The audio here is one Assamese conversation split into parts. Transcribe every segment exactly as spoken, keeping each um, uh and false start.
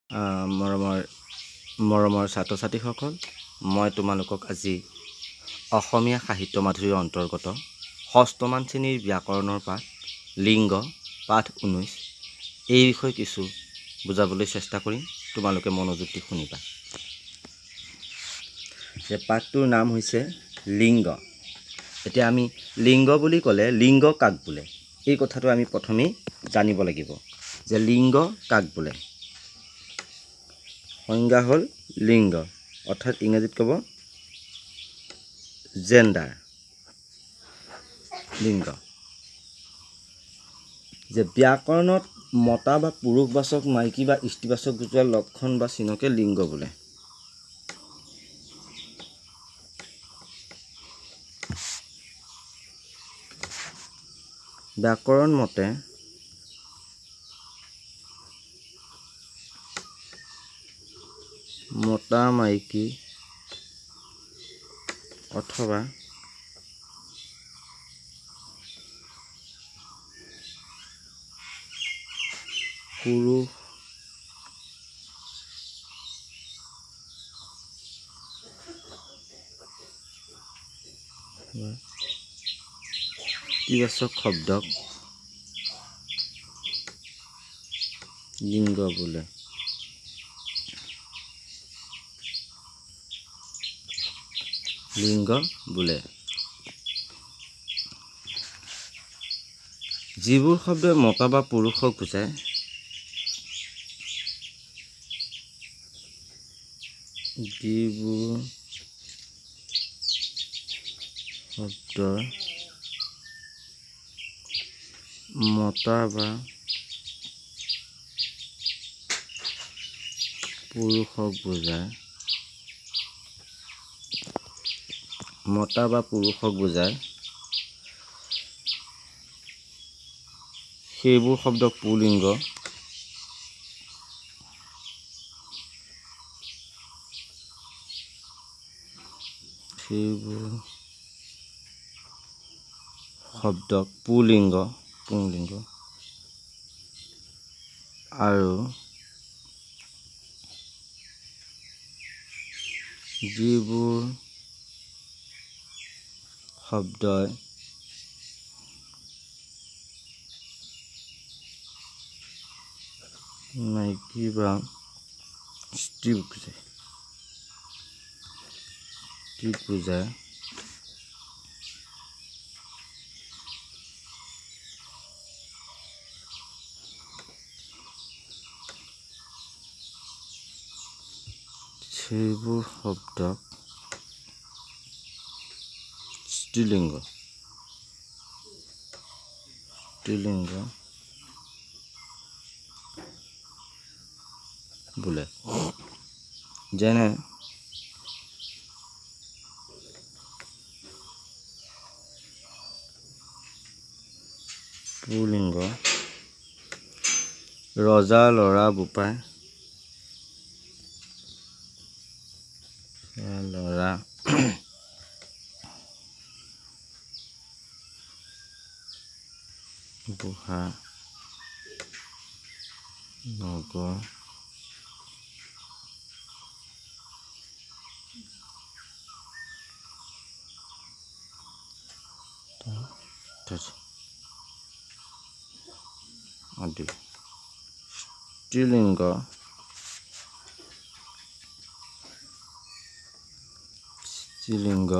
মৰমৰ মৰমৰ ছাত্ৰ ছাত্ৰীসকল, মই তোমালোকক আজি অসমীয়া সাহিত্য মাধুৰীৰ অন্তৰ্গত ষষ্ঠমান শ্ৰেণীৰ ব্যাকৰণৰ পাঠ লিংগ পাঠ ঊনৈছ এই বিষয়ে কিছু বুজাবলৈ চেষ্টা কৰিম। তোমালোকে মনোযোগ দি শুনিবা। যে পাঠটোৰ নাম হৈছে লিংগ। এতিয়া আমি লিংগ বুলি ক'লে লিংগ কাক বোলে, এই কথাটো আমি প্ৰথমেই জানিব লাগিব যে লিংগ কাক বোলে। সংজ্ঞা হ'ল লিংগ, অৰ্থাৎ ইংৰাজীত ক'ব জেণ্ডাৰ। লিংগ যে ব্যাকৰণত মতা বা পুৰুষবাচক, মাইকী বা স্ত্ৰীবাচক বুজোৱা লক্ষণ বা চিনকে লিংগ বোলে। ব্যাকৰণ মতে মতা মাইকী অথবা পুৰুষ স্ত্ৰীবাচক শব্দক লিংগ বোলে। লিংগ বোলে যিবোৰ শব্দই মতা বা পুৰুষক বুজায় যিবোৰ শব্দই মতা বা পুৰুষক বুজায় মতা বা পুৰুষক বুজায় সেইবোৰ শব্দক পুলিংগ, সেইবোৰ শব্দক পুলিংগ পুংলিংগ আৰু যিবোৰ শব্দই মাইকী বা স্ত্ৰী বুজায় স্ত্ৰীক বুজায় সেইবোৰ শব্দক স্ত্ৰীলিংগ স্ত্ৰীলিংগ বোলে। যেনে পুলিংগ ৰজা ল'ৰা বোপাই ল'ৰা বুঢ়া নগৰ আদি। স্ত্ৰীলিংগ স্ত্ৰীলিংগ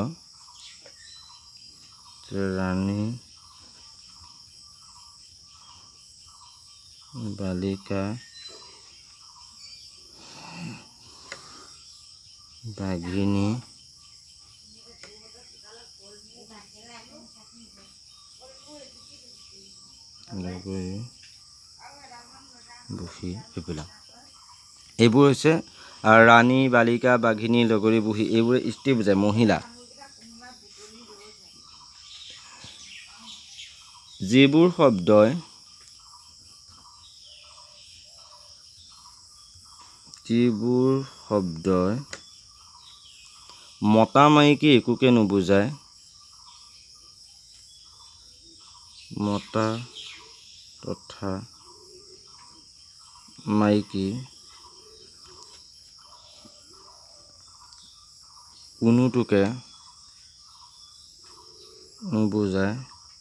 ৰাণী বালিকা বাঘিনী লগৰী বুঢ়ী এইবিলাক এইবোৰ হৈছে ৰাণী বালিকা বাঘিনী লগৰী বুঢ়ী এইবোৰে স্ত্ৰী বুজায়, মহিলা। যিবোৰ শব্দই যিবোৰ শব্দই মতা মাইকী একোকে নুবুজায় মতা তথা মাইকী কোনোটোকে নুবুজায়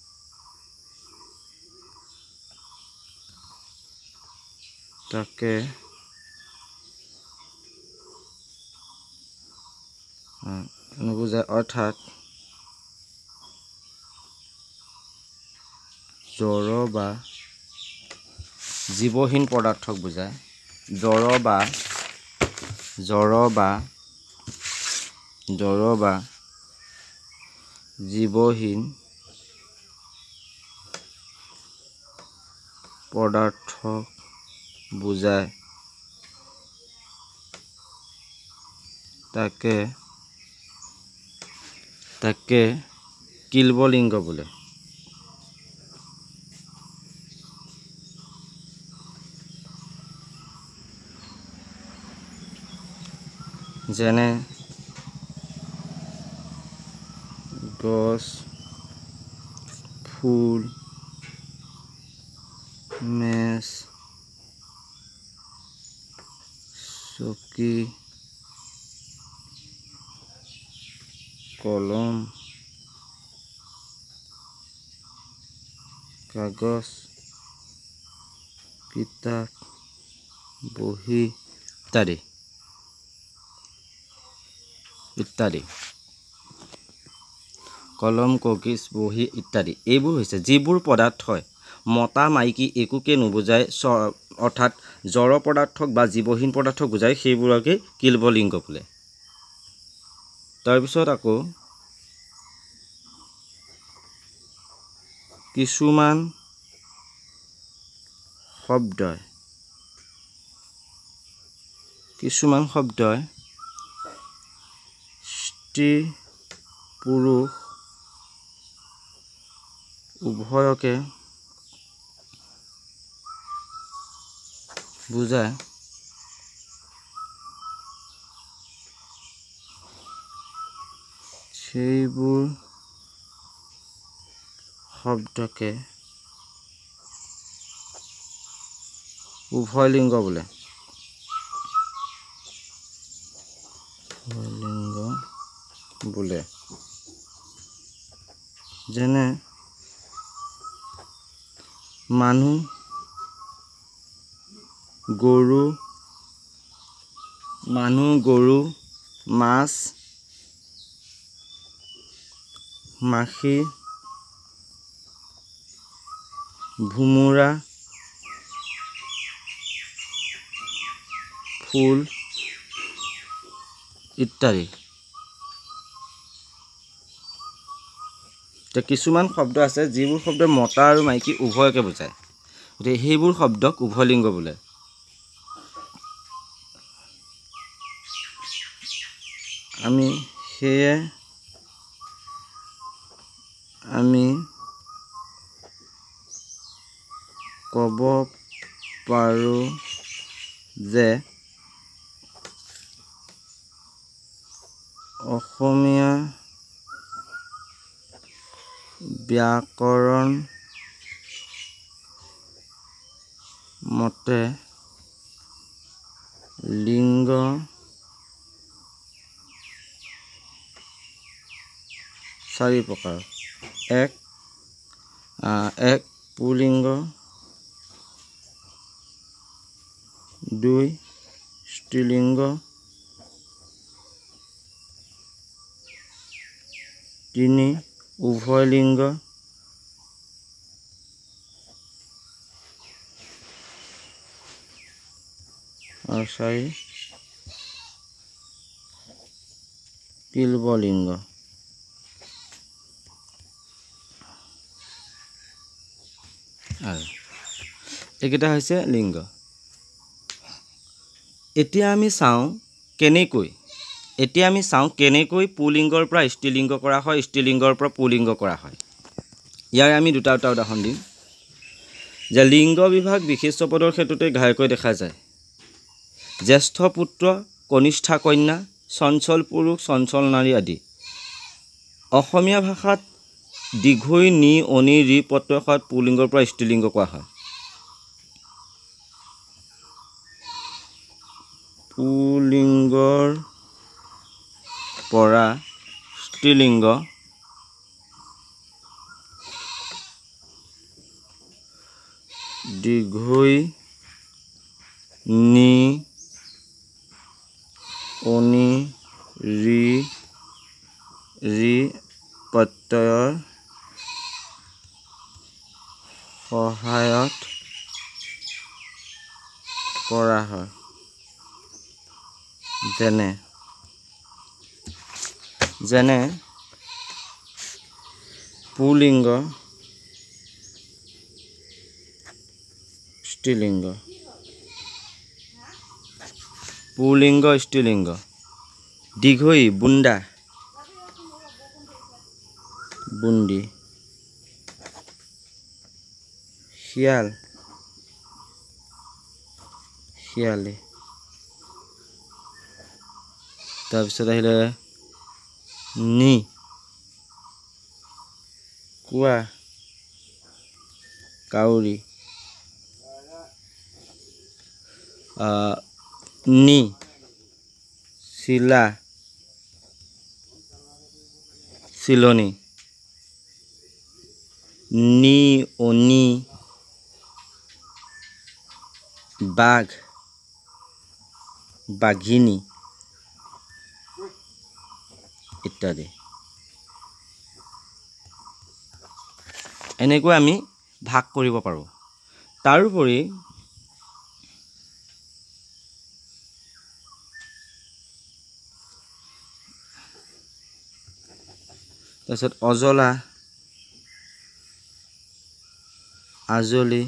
তাকে নুবুজায় অৰ্থাৎ জড় বা জীৱহীন পদাৰ্থক বুজায়। জড় বা জড় বা জড় বা জীৱহীন পদাৰ্থক বুজায় তাকে তাকে কিল্বলিংগ বোলে। যেনে গছ, ফুল, মেজ, চকী, কলম, কাগজ, কিতাপ, বহী ইত্যাদি ইত্যাদি কলম, কাগজ, বহী ইত্যাদি এইবোৰ হৈছে যিবোৰ পদাৰ্থই মতা মাইকী একোকে নুবুজায় অৰ্থাৎ জড় পদাৰ্থক বা জীৱহীন পদাৰ্থক বুজায় সেইবোৰকে কিল্বলিংগ বোলে। তাৰপিছত আকৌ কিছুমান শব্দই কিছুমান শব্দই স্ত্ৰী পুৰুষ উভয়কে বুজায়। সেইবোৰ শব্দকে উভয়লিংগ বোলে। উভয়লিংগ বোলে। যেনে মানুহ, গৰু, মানুহ, গৰু, মাছ, মাখি, ভোমোৰা, ফুল ইত্যাদি। কিছুমান শব্দ আছে যিবোৰ শব্দ মতা আৰু মাইকী উভয়কে বুজায়, গতিকে সেইবোৰ শব্দক উভয়লিংগ বোলে। আমি সেয়ে আমি ক'ব পাৰোঁ যে অসমীয়া ব্যাকৰণ মতে লিংগ চাৰি প্ৰকাৰ। এক এক পুলিংগ, দুই স্ত্ৰীলিংগ, তিনি উভয়লিংগ, আৰু চাৰি কিল্বলিংগ। আৰু এইকেইটা হৈছে লিংগ। এতিয়া আমি চাওঁ কেনেকৈ এতিয়া আমি চাওঁ কেনেকৈ পুলিংগৰ পৰা স্ত্ৰীলিংগ কৰা হয়, স্ত্ৰীলিংগৰ পৰা পুলিংগ কৰা হয়। ইয়াৰ আমি দুটা দুটা উদাহৰণ দিম। যে লিংগ বিভাগ বিশেষ্য পদৰ ক্ষেত্ৰতে ঘাইকৈ দেখা যায়। জ্যেষ্ঠ পুত্ৰ, কনিষ্ঠা কন্যা, চঞ্চল পুৰুষ, চঞ্চল নাৰী আদি। অসমীয়া ভাষাত দীঘৈ নি অনি ৰি প্ৰত্যয়ত পুলিংগৰ পৰা স্ত্ৰীলিংগ কোৱা হয়। পুলিংগৰ পৰা স্ত্ৰীলিংগ দীঘৈ নি অনি ৰি ৰি প্ৰত্যয়ৰ সহায়ত কৰা হয়। যেনে যেনে পুলিংগ স্ত্ৰীলিংগ পুলিংগ স্ত্ৰীলিংগ দীঘৈ বুন্দা বুন্দি শিয়াল শিয়ালি তাৰপিছত আহিলে নি কুয়া কাউৰী নি চিলা চিলনি নি অনি বাঘ বাঘিনী ইত্যাদি। এনেকৈ আমি ভাগ কৰিব পাৰোঁ। তাৰোপৰি তাৰপিছত অজলা আজলি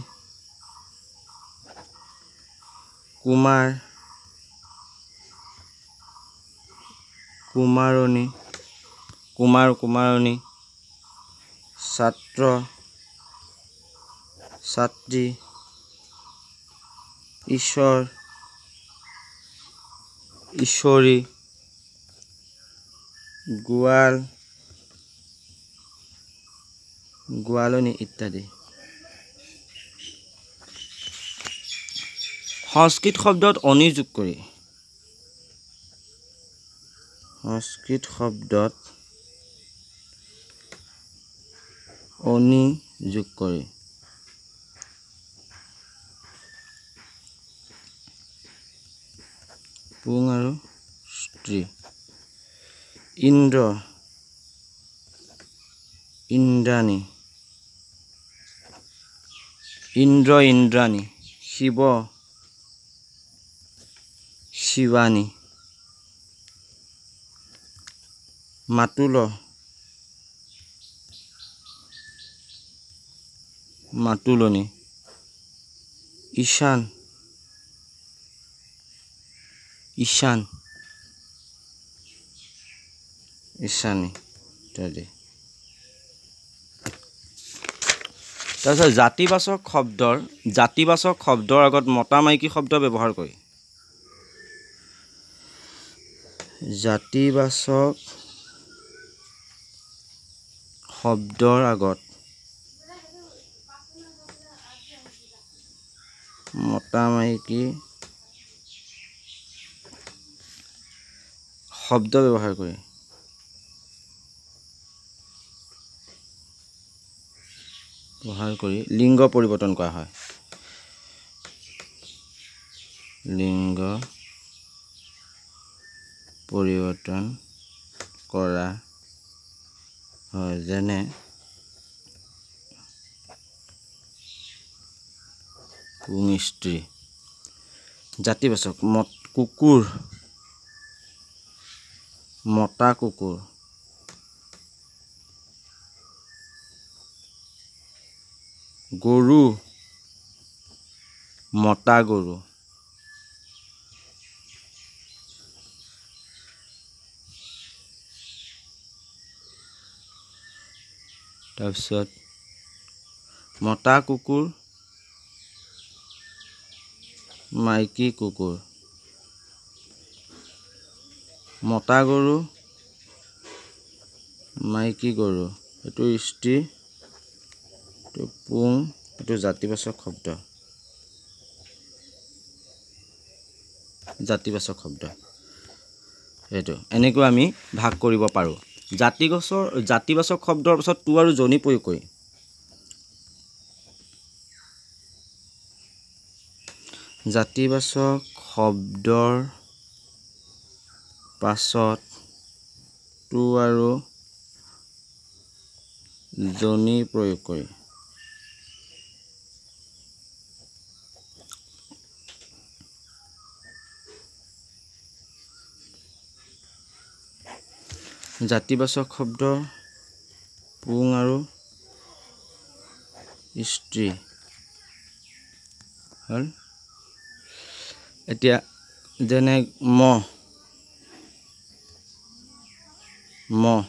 কুমাৰ কুমাৰণী কুমাৰ কুমাৰণী ছাত্ৰ ছাত্ৰী ঈশ্বৰ ঈশ্বৰী গোৱাল গোৱালনী ইত্যাদি। সংস্কৃত শব্দত অনি যোগ কৰি সংস্কৃত শব্দত অনি যোগ কৰি পুং আৰু স্ত্ৰী ইন্দ্ৰ ইন্দ্ৰাণী ইন্দ্ৰ ইন্দ্ৰাণী শিৱ শিৱানী মাতুল মাতুলনী ঈশান ঈশান ঈশানী ইত্যাদি। তাৰপিছত জাতিবাচক শব্দৰ জাতিবাচক শব্দৰ আগত মতা মাইকী শব্দ ব্যৱহাৰ কৰি জাতিবাচক শব্দৰ আগত মতা মাইকী শব্দ ব্যৱহাৰ কৰি ব্যৱহাৰ কৰি লিংগ পৰিৱৰ্তন কৰা হয়। লিংগ পৰিৱৰ্তন কৰা হয়। যেনে পুং স্ত্ৰী জাতিবাচক মত কুকুৰ মতা কুকুৰ গৰু মতা গৰু তাৰপিছত মতা কুকুৰ মাইকী কুকুৰ মতা গৰু মাইকী গৰু এইটো স্ত্ৰী এইটো পুং এইটো জাতিবাচক শব্দ জাতিবাচক শব্দ। এইটো এনেকৈ আমি ভাগ কৰিব পাৰোঁ। জাতিগছৰ জাতিবাচক শব্দৰ পাছত টু আৰু জনি প্ৰয়োগ কৰি জাতিবাচক শব্দৰ পাছত টু আৰু জনি প্ৰয়োগ কৰি জাতিবাচক শব্দ পুং আৰু স্ত্ৰী হ'ল। এতিয়া যেনে মহ মহ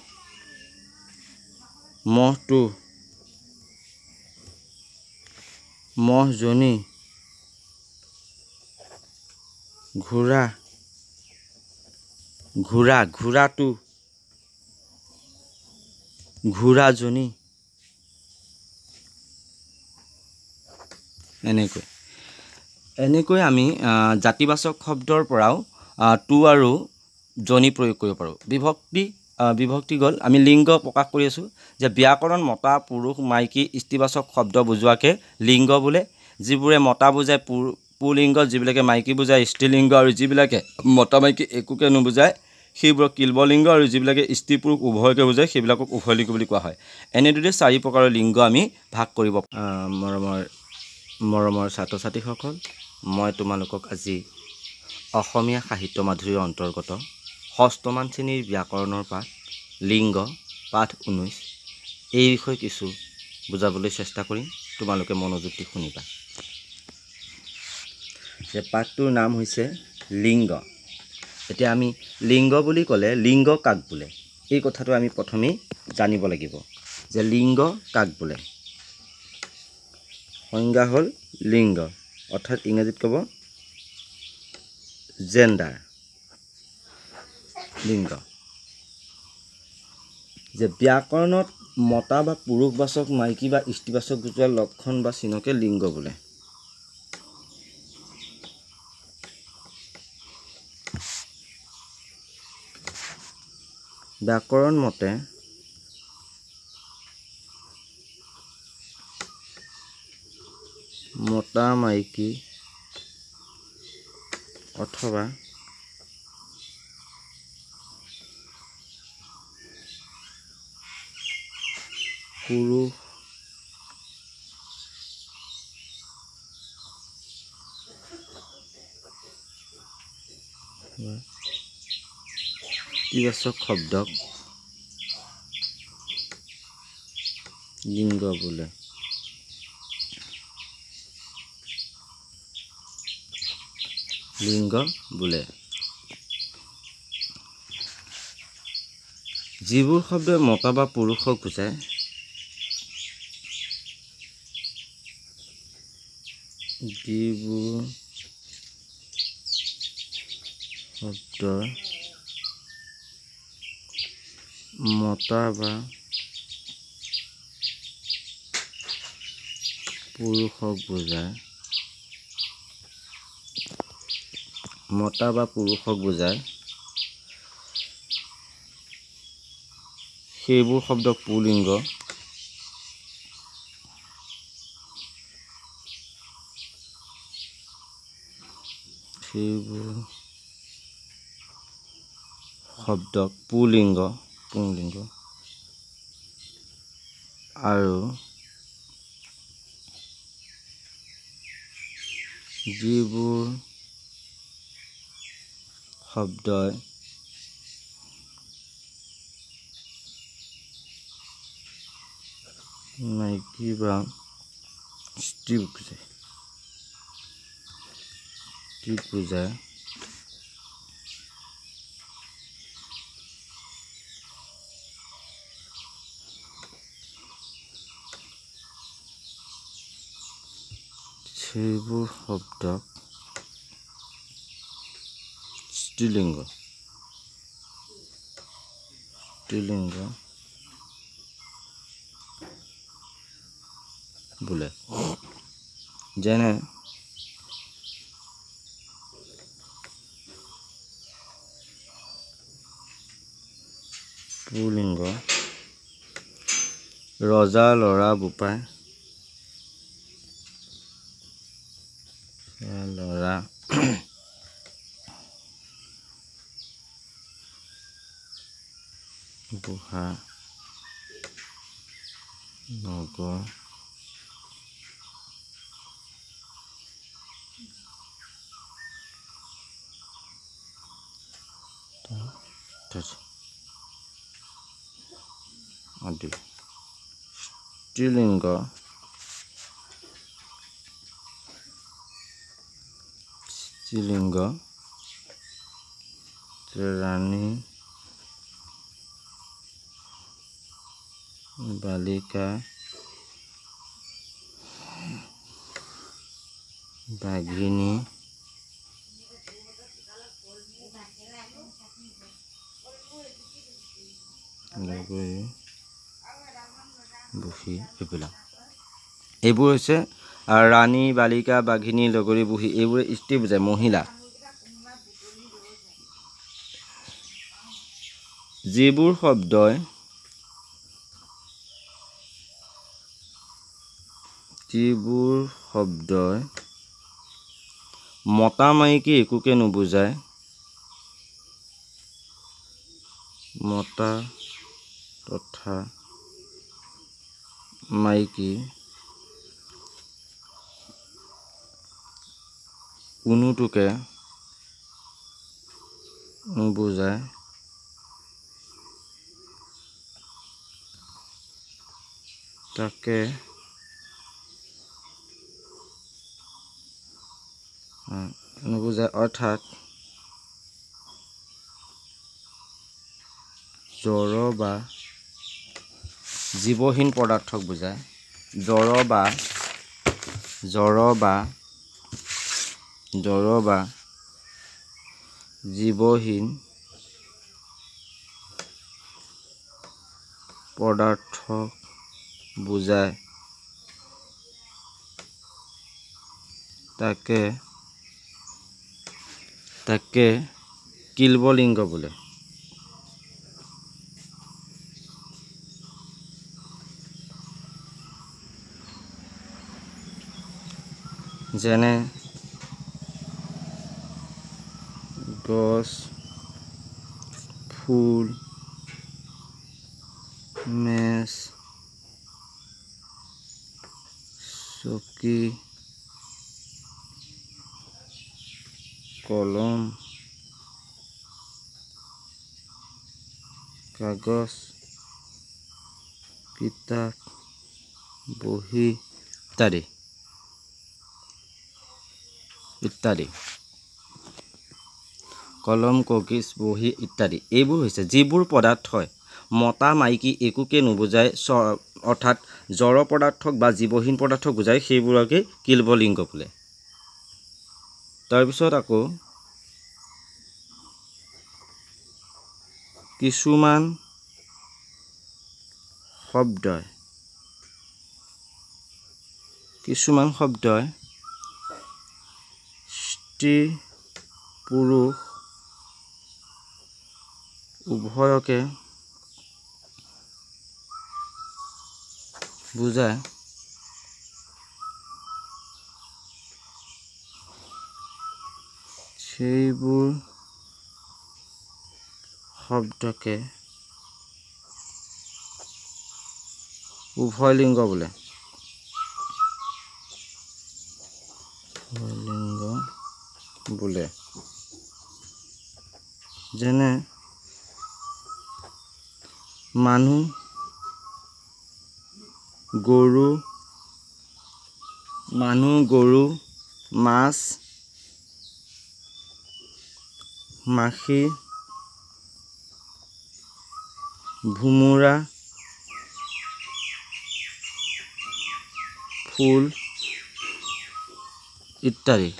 মহটো মহজনী ঘোঁৰা ঘোঁৰা ঘোঁৰাটো ঘোঁৰাজনী এনেকৈ এনেকৈ আমি জাতিবাচক শব্দৰ পৰাও টু আৰু জনি প্ৰয়োগ কৰিব পাৰোঁ। বিভক্তি বিভক্তি গ'ল আমি লিংগ প্ৰকাশ কৰি আছোঁ যে ব্যাকৰণ মতা পুৰুষ মাইকী স্ত্ৰীবাচক শব্দ বুজোৱাকে লিংগ বোলে। যিবোৰে মতা বুজায় পু পুলিংগ, যিবিলাকে মাইকী বুজায় স্ত্ৰীলিংগ, আৰু যিবিলাকে মতা মাইকী একোকে নুবুজায় সেইবোৰক কিল্বলিংগ, আৰু যিবিলাকে স্ত্ৰী পুৰুষ উভয়কে বুজায় সেইবিলাকক উভয়লিংগ বুলি কোৱা হয়। এনেদৰে চাৰি প্ৰকাৰৰ লিংগ আমি ভাগ কৰিব মৰমৰ মৰমৰ ছাত্ৰ ছাত্ৰীসকল, মই তোমালোকক আজি অসমীয়া সাহিত্য মাধুৰীৰ অন্তৰ্গত ষষ্ঠমান শ্ৰেণীৰ ব্যাকৰণৰ পাঠ লিংগ পাঠ ঊনৈছ এই বিষয়ে কিছু বুজাবলৈ চেষ্টা কৰিম। তোমালোকে মনোযোগ দি শুনিবা। যে পাঠটোৰ নাম হৈছে লিংগ। এতিয়া আমি লিংগ বুলি ক'লে লিংগ কাক বোলে এই কথাটো আমি প্ৰথমেই জানিব লাগিব যে লিংগ কাক বোলে। সংজ্ঞা হ'ল লিংগ, অৰ্থাৎ ইংৰাজীত ক'ব জেণ্ডাৰ। লিংগ যে ব্যাকৰণত মতা বা পুৰুষবাচক মাইকী বা স্ত্ৰীবাচক বুজোৱা লক্ষণ বা চিহ্নকে লিংগ বোলে। ব্যাকৰণ মতে মতা মাইকী অথবা পুৰুষ স্ত্ৰীবাচক শব্দক লিংগ বোলে। লিংগ বোলে যিবোৰ শব্দই মতা বা পুৰুষক বুজায় যিবোৰ শব্দই মতা বা পুৰুষক বুজায় মতা বা পুৰুষক বুজায় সেইবোৰ শব্দক পুলিংগ, সেইবোৰ শব্দক পুলিংগ পুংলিংগ আৰু যিবোৰ শব্দই মাইকী বা স্ত্ৰী বুজায় স্ত্ৰী বুজায় সেইবোৰ শব্দক স্ত্ৰীলিংগ স্ত্ৰীলিংগ বোলে। যেনে পুলিংগ ৰজা লৰা বোপাই লৰা বুঢ়া নগৰ আদি স্ত্ৰীলিংগ স্ত্ৰীলিংগ ৰাণী বালিকা বাঘিনী লগৰী বুঢ়ী এইবিলাক এইবোৰ হৈছে ৰাণী বালিকা বাঘিনী লগৰী বুঢ়ী এইবোৰে স্ত্ৰী বুজায় মহিলা যিবোৰ শব্দই যিবোৰ শব্দই মতা মাইকী একোকে নুবুজায় মতা তথা মাইকী কোনোটোকে নুবুজায় তাকে নুবুজায় অৰ্থাৎ জড় বা জীৱহীন পদাৰ্থক বুজায় জড় বা জড় বা জড় বা জীৱহীন পদাৰ্থক বুজায় তাকে তাকে কিলবলিংগ বোলে যেনে গছ ফুল মেজ চকী কলম কাগজ কিতাপ বহি ইত্যাদি ইত্যাদি কলম কাগজ বহি ইত্যাদি এইবোৰ হৈছে যিবোৰ পদাৰ্থই মতা মাইকী একোকে নুবুজায় অৰ্থাৎ জড় পদাৰ্থক বা জীৱহীন পদাৰ্থক বুজায় সেইবোৰকে কিলবলিংগ বোলে তাৰপিছত আকৌ কিছুমান শব্দই কিছুমান শব্দই স্ত্ৰী পুৰুষ উভয়কে বুজায় সেইবোৰ শব্দকে উভয়লিংগ বোলে উভয়লিংগ বোলে যেনে মানুহ গৰু মানুহ গৰু মাছ মাখি ভোমোৰা ফুল ইত্যাদি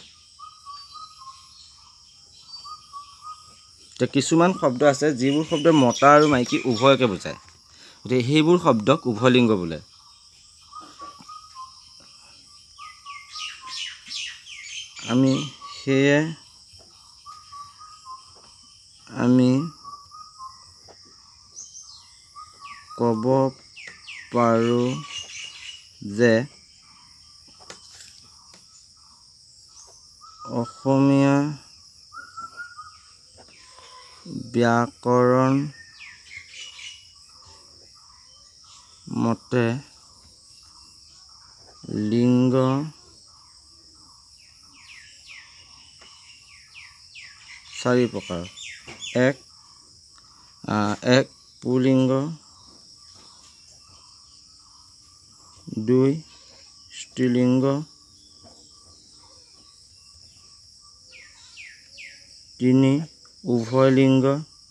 তো কিছুমান শব্দ আছে যিবোৰ শব্দ মতা আৰু মাইকী উভয়কে বুজায় গতিকে সেইবোৰ শব্দক উভয়লিংগ বোলে আমি সেয়ে আমি ক'ব পাৰোঁ যে অসমীয়া ব্যাকৰণ মতে লিংগ চাৰি প্ৰকাৰ। এক এক পুলিংগ, দুই স্ত্ৰীলিংগ, তিনি উভয় লিংগ,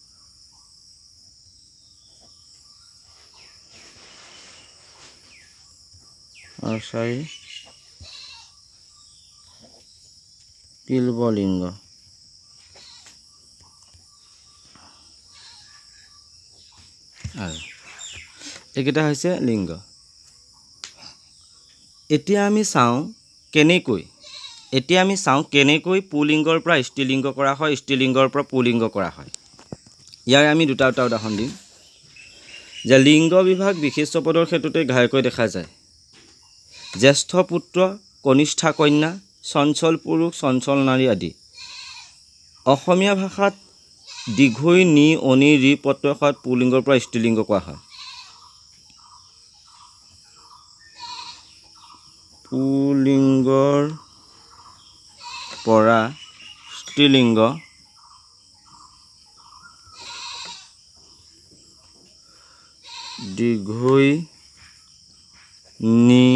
আৰু চাৰি তিলবলিংগ। আৰু এইকেইটা হৈছে লিংগ। এতিয়া আমি চাওঁ কেনেকৈ এতিয়া আমি চাওঁ কেনেকৈ পুলিংগৰ পৰা স্ত্ৰীলিংগ কৰা হয়, স্ত্ৰীলিংগৰ পৰা পুলিংগ কৰা হয়। ইয়াৰ আমি দুটা দুটা উদাহৰণ দিম যে লিংগ বিভাগ বিশেষ্য পদৰ ক্ষেত্ৰতে ঘাইকৈ দেখা যায়। জ্যেষ্ঠ পুত্ৰ, কনিষ্ঠা কন্যা, চঞ্চল পুৰুষ, চঞ্চল নাৰী আদি। অসমীয়া ভাষাত দীঘৈ নি অনি ৰি প্ৰত্যয়ত পুলিংগৰ পৰা স্ত্ৰীলিংগ কোৱা হয়। পুলিংগৰ পৰা স্ত্ৰীলিংগ দীঘৈ নি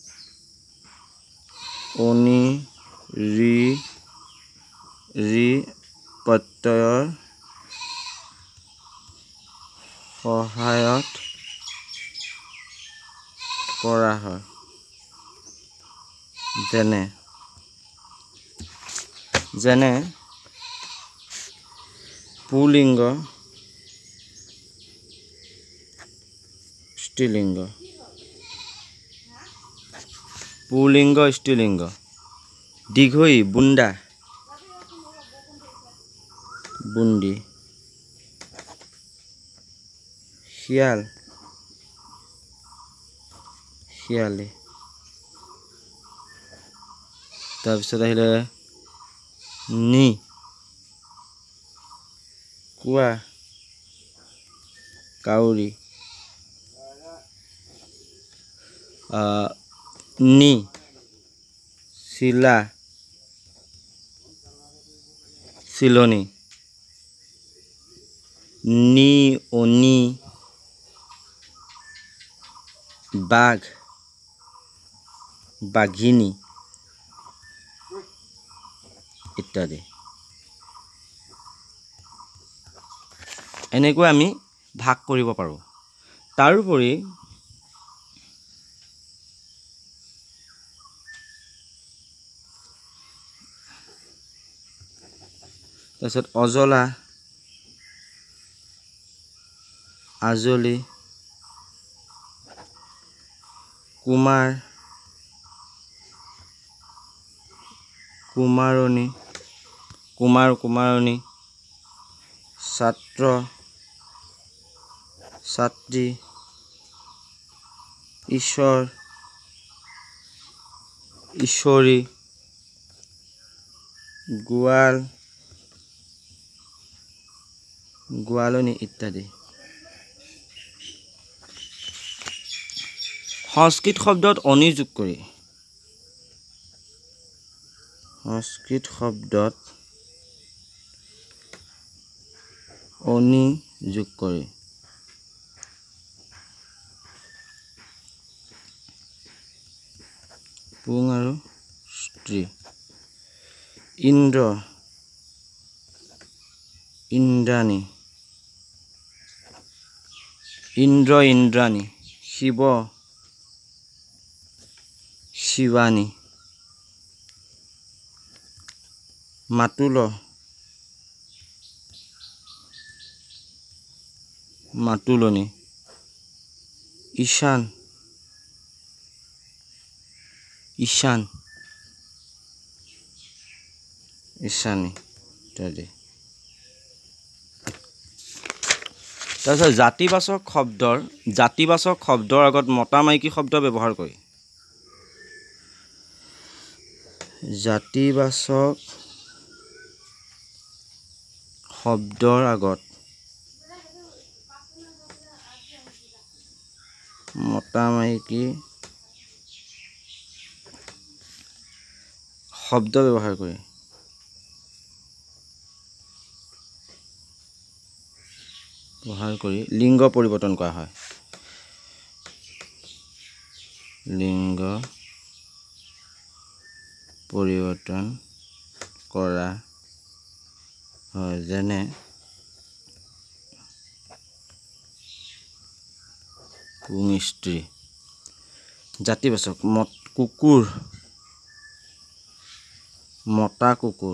অনি ৰি ৰি প্ৰত্যয়ৰ সহায়ত কৰা হয়। যেনে যেনে পুলিংগ স্ত্ৰীলিংগ, পুলিংগ স্ত্ৰীলিংগ। দীঘৈ বুন্দা, বুন্দি। শিয়াল, শিয়ালি। তাৰপিছত আহিলে নি, কুৱা, কাউৰী। নি, চিলা, চিলনি। নি অনি, বাঘ, বাঘিনী ইত্যাদি। এনেকৈ আমি ভাগ কৰিব পাৰোঁ। তাৰোপৰি তাৰপিছত অজলা, আজলি, কুমাৰ, কুমাৰণী, কুমাৰ কুমাৰণী, ছাত্ৰ, ছাত্ৰী, ঈশ্বৰ, ঈশ্বৰী, গোৱাল, গোৱালনী ইত্যাদি। সংস্কৃত শব্দত অনি যোগ কৰি সংস্কৃত শব্দত অনি যোগ কৰি পুং আৰু স্ত্ৰী। ইন্দ্ৰ, ইন্দ্ৰাণী, ইন্দ্ৰ ইন্দ্ৰাণী। শিৱ, শিৱানী। মাতুল, মাতুলনী। ঈশান, ঈশান, ঈশানী ইত্যাদি। তাৰপিছত জাতিবাচক শব্দৰ জাতিবাচক শব্দৰ আগত মতা মাইকী শব্দ ব্যৱহাৰ কৰি জাতিবাচক শব্দৰ আগত মতা মাইকী শব্দ ব্যৱহাৰ কৰি ব্যৱহাৰ কৰি লিংগ পৰিৱৰ্তন কৰা হয় লিংগ পৰিৱৰ্তন কৰা হয় যেনে পুং স্ত্ৰী জাতিবাচক মত কুকুৰ মতা কুকুৰ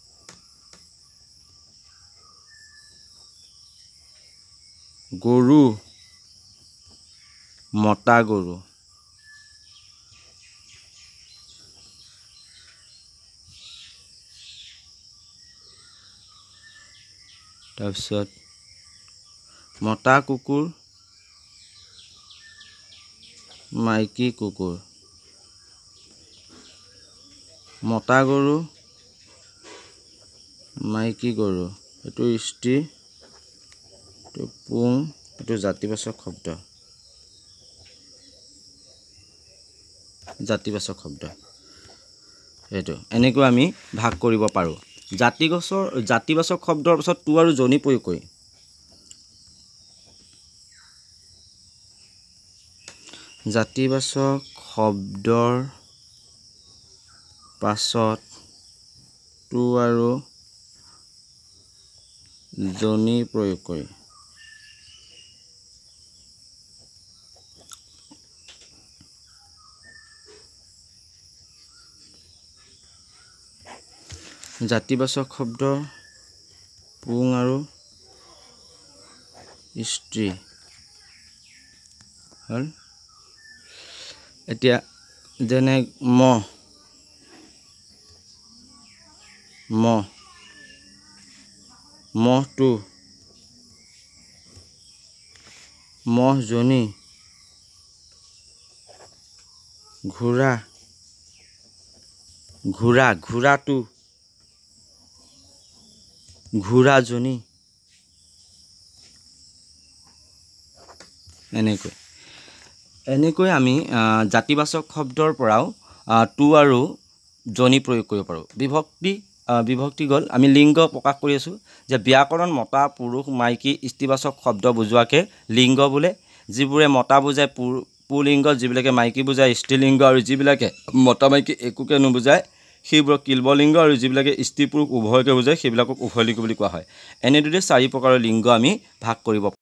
গৰু মতা গৰু তাৰপিছত মতা কুকুৰ মাইকী কুকুৰ মতা গৰু মাইকী গৰু এইটো স্ত্ৰী এইটো পুং এইটো জাতিবাচক শব্দ জাতিবাচক শব্দ এইটো এনেকৈ আমি ভাগ কৰিব পাৰোঁ জাতিগছৰ জাতিবাচক শব্দৰ পাছত টু আৰু জনি প্ৰয়োগ কৰি জাতিবাচক শব্দৰ পাছত টু আৰু জনি প্ৰয়োগ কৰি জাতিবাচক শব্দ পুং আৰু স্ত্ৰী হল এতিয়া যেনে মহ মহ মহটো মহজনী ঘোঁৰা ঘোঁৰা ঘোঁৰাটো ঘোঁৰাজনী এনেকৈ এনেকৈ আমি জাতিবাচক শব্দৰ পৰাও টু আৰু জনি প্ৰয়োগ কৰিব পাৰোঁ বিভক্তি বিভক্তি গ'ল আমি লিংগ প্ৰকাশ কৰি আছোঁ যে ব্যাকৰণ মতা পুৰুষ মাইকী স্ত্ৰীবাচক শব্দ বুজোৱাকে লিংগ বোলে যিবোৰে মতা বুজায় পুলিংগ যিবিলাকে মাইকী বুজায় স্ত্ৰীলিংগ আৰু যিবিলাকে মতা মাইকী একোকে নুবুজায় সেইবোৰক কিল্বলিংগ আৰু যিবিলাকে স্ত্ৰী পুৰুষ উভয়কে বুজায় সেইবিলাকক উভয়লিংগ বুলি কোৱা হয় এনেদৰে চাৰি প্ৰকাৰৰ লিংগ আমি ভাগ কৰিব